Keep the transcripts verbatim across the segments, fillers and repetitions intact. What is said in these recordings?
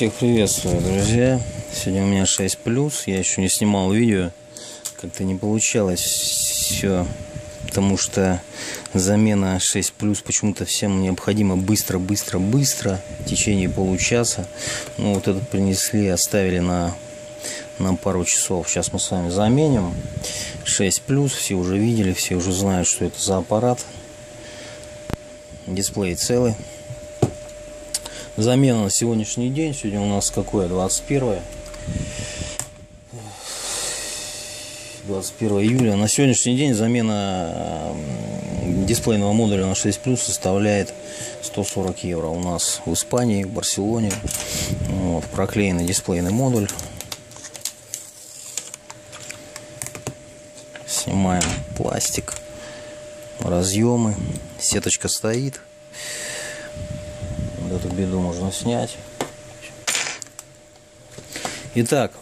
Всех приветствую, друзья. Сегодня у меня шесть плюс. Я еще не снимал видео. Как-то не получалось все. Потому что замена шесть плюс почему-то всем необходимо быстро, быстро, быстро. В течение получаса. Ну вот этот принесли, оставили на, на пару часов. Сейчас мы с вами заменим. шесть плюс. Все уже видели, все уже знают, что это за аппарат. Дисплей целый. Замена на сегодняшний день. Сегодня у нас какое? двадцать первое. двадцать первое июля. На сегодняшний день замена дисплейного модуля на шесть плюс составляет сто сорок евро. У нас в Испании, в Барселоне. Вот, проклеенный дисплейный модуль. Снимаем пластик, разъемы. Сеточка стоит. Эту беду можно снять. Итак,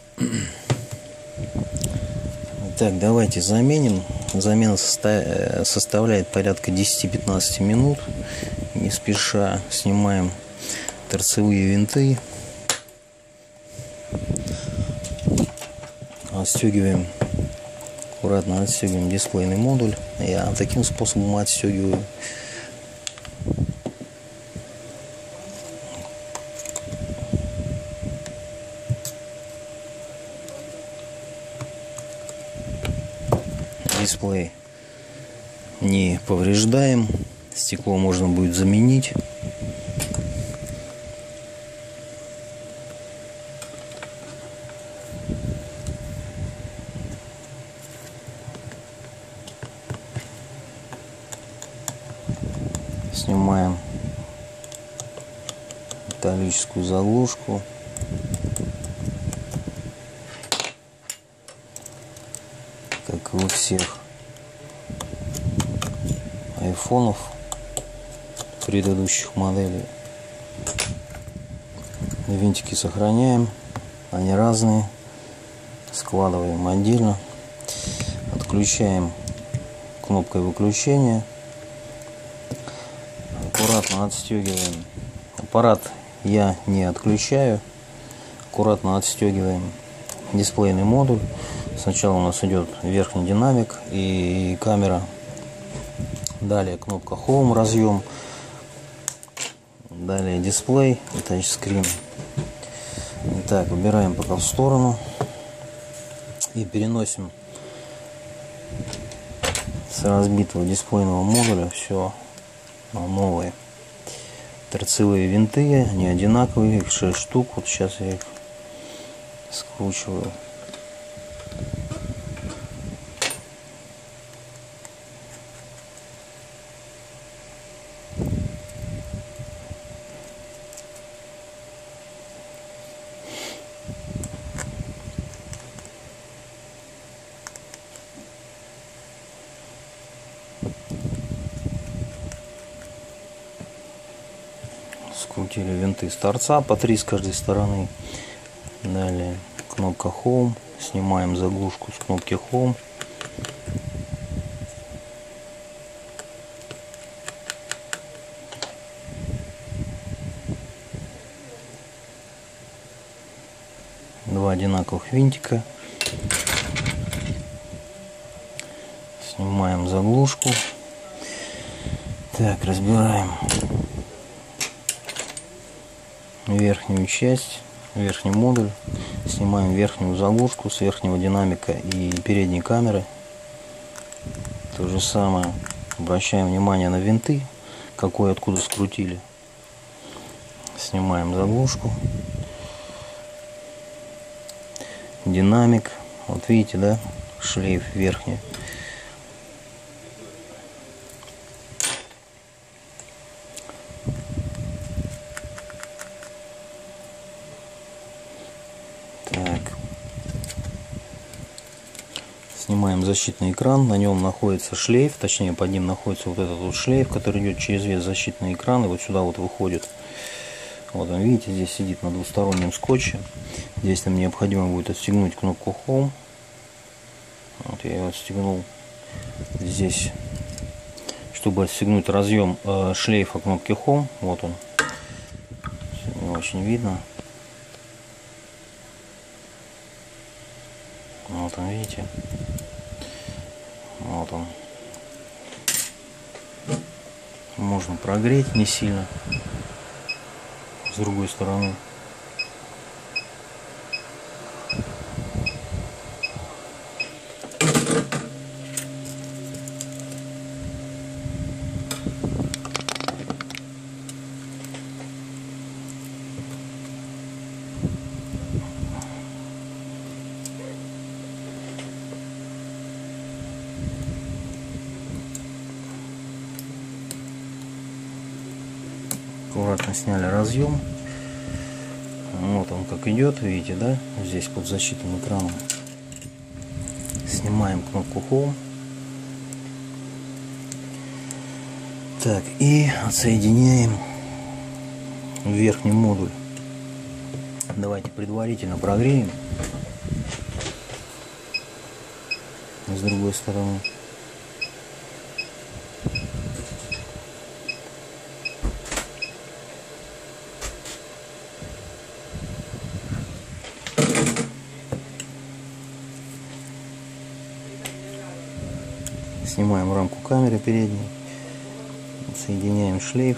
Итак, давайте заменим. Замена состав... составляет порядка десяти-пятнадцати минут. Не спеша снимаем торцевые винты. Отстегиваем, аккуратно отстегиваем дисплейный модуль. Я таким способом отстегиваю. Дисплей не повреждаем, стекло можно будет заменить. Снимаем металлическую заглушку. Как и у всех айфонов предыдущих моделей. Винтики сохраняем, они разные, складываем отдельно, отключаем кнопкой выключения, аккуратно отстегиваем. Аппарат я не отключаю, аккуратно отстегиваем дисплейный модуль. Сначала у нас идет верхний динамик и камера. Далее кнопка Home, разъем. Далее дисплей и тачскрин. Итак, убираем пока в сторону. И переносим с разбитого дисплейного модуля все на новые. Торцевые винты, они одинаковые, их шесть штук. Вот сейчас я их скручиваю. Скрутили винты с торца по три с каждой стороны. Далее кнопка Home. Снимаем заглушку с кнопки Home. Два одинаковых винтика. Снимаем заглушку. Так, разбираем верхнюю часть, верхний модуль. Снимаем верхнюю заглушку с верхнего динамика и передней камеры. То же самое. Обращаем внимание на винты, какой откуда скрутили. Снимаем заглушку. Динамик. Вот видите, да? Шлейф верхний. Так. Снимаем защитный экран. На нем находится шлейф. Точнее, под ним находится вот этот вот шлейф, который идет через весь защитный экран. И вот сюда вот выходит. Вот он, видите, здесь сидит на двустороннем скотче. Здесь нам необходимо будет отстегнуть кнопку Home. Вот я ее отстегнул. Здесь, чтобы отстегнуть разъем э, шлейфа кнопки Home. Вот он. Не очень видно. Вот он, видите? Вот он. Можно прогреть не сильно. С другой стороны. Аккуратно сняли разъем. Вот он как идет, видите, да? Здесь под защитным экраном. Снимаем кнопку Home. Так, и отсоединяем верхний модуль. Давайте предварительно прогреем. С другой стороны. Снимаем рамку камеры передней, соединяем шлейф.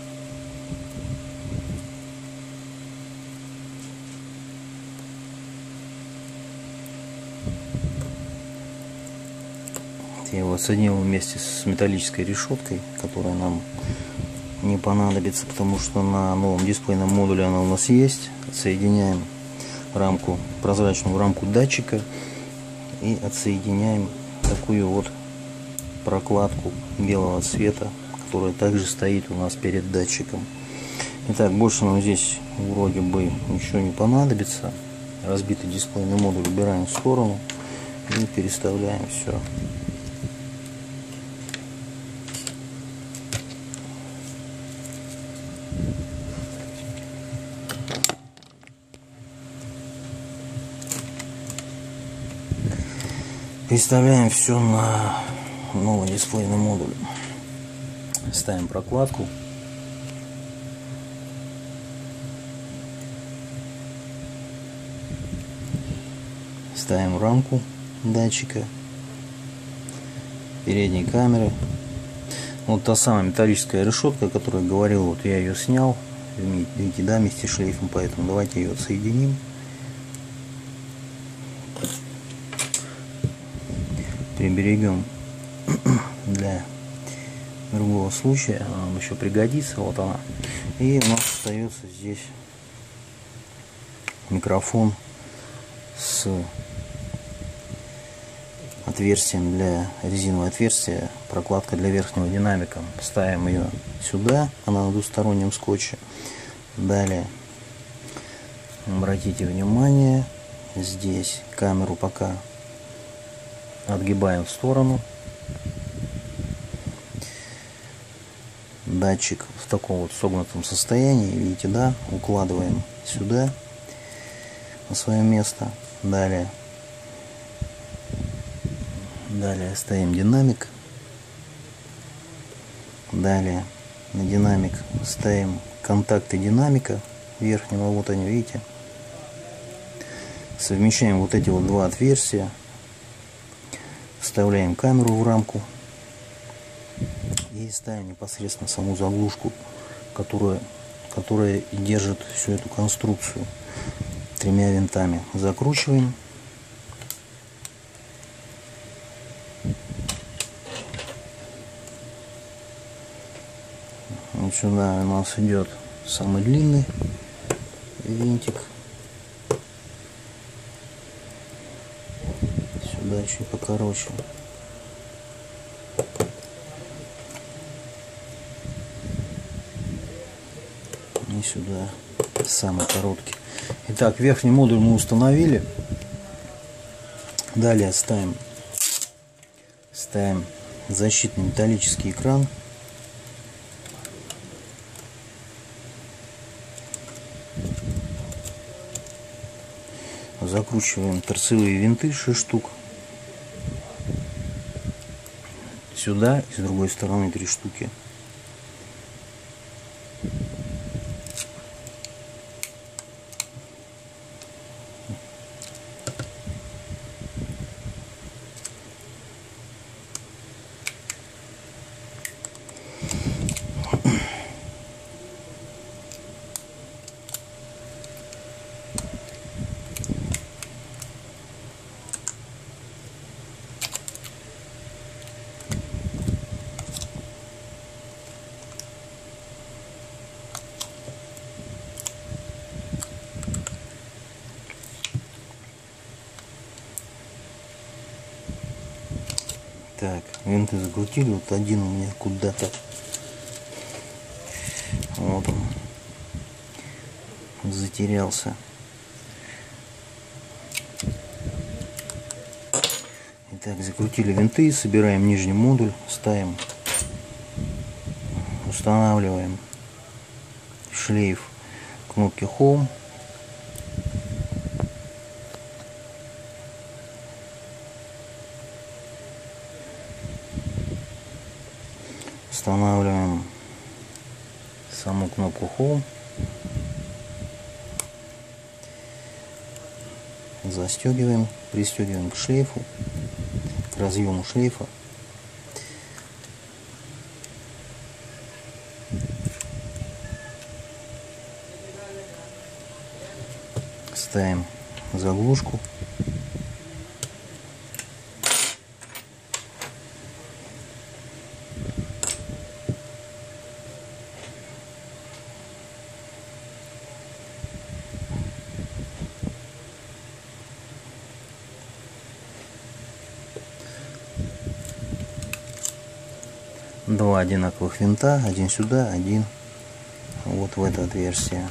Я его отсоединил вместе с металлической решеткой, которая нам не понадобится, потому что на новом дисплейном модуле она у нас есть. Отсоединяем рамку, прозрачную рамку датчика и отсоединяем такую вот прокладку белого цвета, которая также стоит у нас перед датчиком. Итак, больше нам здесь вроде бы ничего не понадобится. Разбитый дисплейный модуль убираем в сторону и переставляем все. Переставляем все на новый дисплейный модуль. Ставим прокладку. Ставим рамку датчика передней камеры. Вот та самая металлическая решетка, о которой я говорил, вот я ее снял. Видите, да, вместе с шлейфом, поэтому давайте ее отсоединим. Приберегем для другого случая, она нам еще пригодится. Вот она. И у нас остается здесь микрофон с отверстием для резиновое отверстие, прокладка для верхнего динамика. Ставим ее сюда, она на двустороннем скотче. Далее обратите внимание, здесь камеру пока отгибаем в сторону. Датчик в таком вот согнутом состоянии, видите, да, укладываем сюда на свое место. Далее далее ставим динамик. Далее на динамик ставим контакты динамика верхнего, вот они, видите. Совмещаем вот эти вот два отверстия. Вставляем камеру в рамку и ставим непосредственно саму заглушку, которая, которая держит всю эту конструкцию тремя винтами. Закручиваем. Вот сюда у нас идет самый длинный винтик. Сюда чуть покороче. И сюда самый короткий. Итак, верхний модуль мы установили. Далее ставим, ставим защитный металлический экран. Закручиваем торцевые винты, шесть штук. Сюда и с другой стороны три штуки. Так, винты закрутили, вот один у меня куда-то. Вот он. Затерялся. Итак, закрутили винты, собираем нижний модуль, ставим, устанавливаем шлейф кнопки Home. Устанавливаем саму кнопку Home. Застегиваем, пристегиваем к шлейфу, к разъему шлейфа. Ставим заглушку. Два одинаковых винта, один сюда, один вот в это отверстие.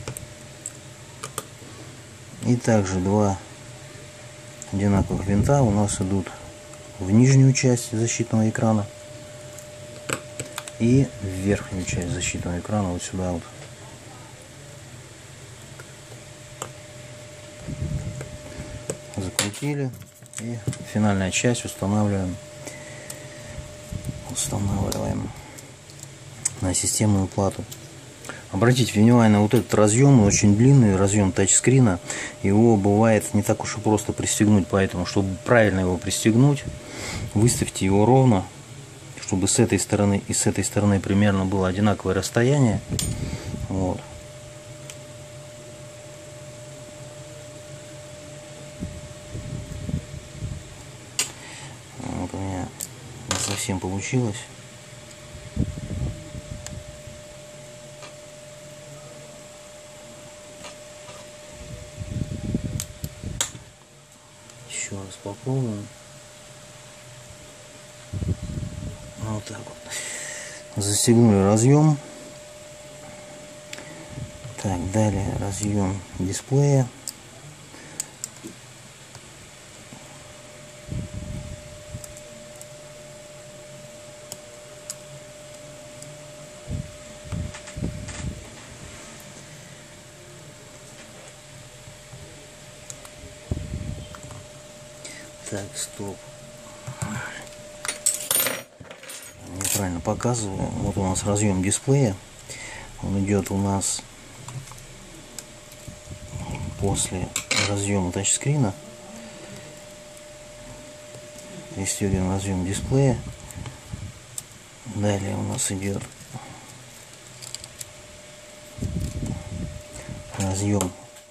И также два одинаковых винта у нас идут в нижнюю часть защитного экрана и в верхнюю часть защитного экрана, вот сюда вот. Закрутили, и финальная часть устанавливаем. Устанавливаем на системную плату. Обратите внимание на вот этот разъем, он очень длинный, разъем тачскрина. Его бывает не так уж и просто пристегнуть, поэтому, чтобы правильно его пристегнуть, выставьте его ровно, чтобы с этой стороны и с этой стороны примерно было одинаковое расстояние. Вот. Вот у меня не совсем получилось. Еще раз попробуем. Вот так вот. Застегнули разъем. Так, далее разъем дисплея. Так, стоп. Неправильно показываю. Вот у нас разъем дисплея. Он идет у нас после разъема тачскрина. Пристегиваем разъем дисплея. Далее у нас идет разъем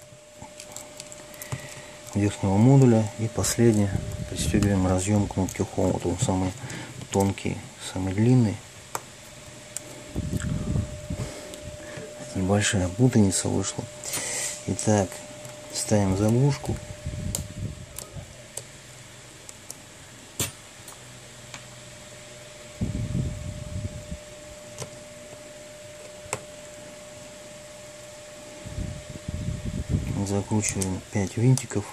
верхнего модуля, и последнее пристегиваем разъем кнопки Home. Вот он самый тонкий, самый длинный. Небольшая путаница вышла. Итак, ставим заглушку. Закручиваем пять винтиков.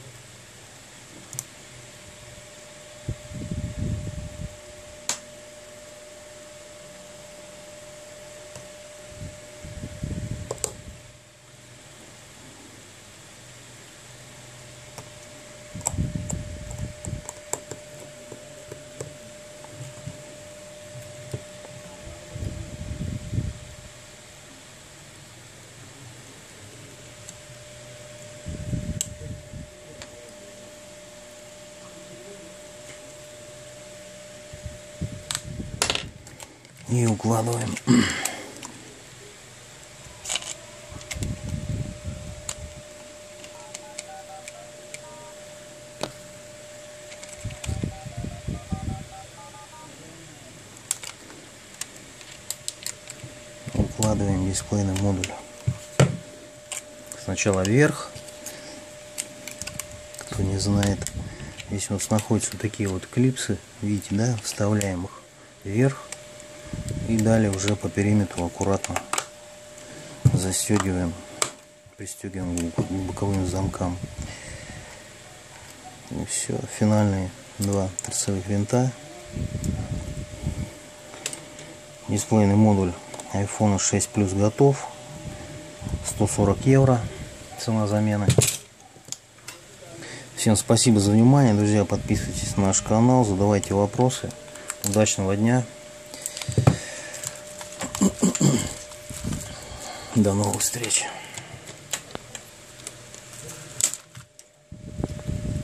И укладываем. Укладываем дисплейный модуль. Сначала вверх. Кто не знает, Здесь у нас находятся вот такие вот клипсы, видите, да, вставляем их вверх и далее уже по периметру аккуратно застегиваем, пристегиваем к боковым замкам. И все, финальные два торцевых винта. Дисплейный модуль айфон шесть плюс готов. сто сорок евро цена замены. Всем спасибо за внимание, друзья. Подписывайтесь на наш канал, задавайте вопросы. Удачного дня. До новых встреч.